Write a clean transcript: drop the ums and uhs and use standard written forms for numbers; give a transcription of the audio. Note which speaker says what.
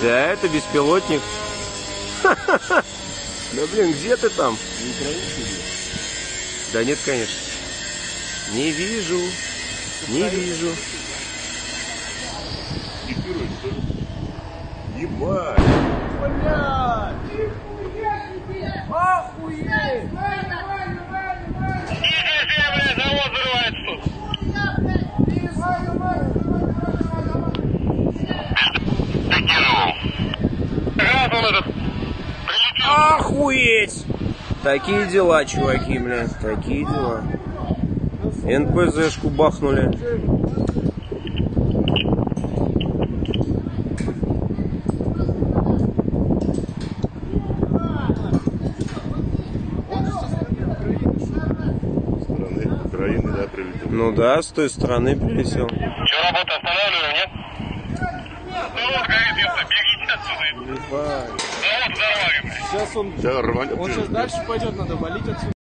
Speaker 1: Да, это беспилотник. Да блин, где ты там? Да нет, конечно. Не вижу. Не вижу.
Speaker 2: Ебать!
Speaker 3: Блядь! Охуеть!
Speaker 4: Завод взрывается тут. Раз он этот прилетел.
Speaker 1: Охуеть! Такие дела, чуваки, блядь. Такие дела. НПЗшку бахнули.
Speaker 2: Стороны Украины, да, прилетел.
Speaker 1: Ну да, с той стороны прилетел.
Speaker 4: Че, работа останавливаем, нет? Завод горит, если бегите отсюда.
Speaker 3: Ебать.
Speaker 4: Завод взорвали, блядь.
Speaker 3: Сейчас он
Speaker 2: Сейчас рванет.
Speaker 3: сейчас дальше пойдет, надо валить отсюда.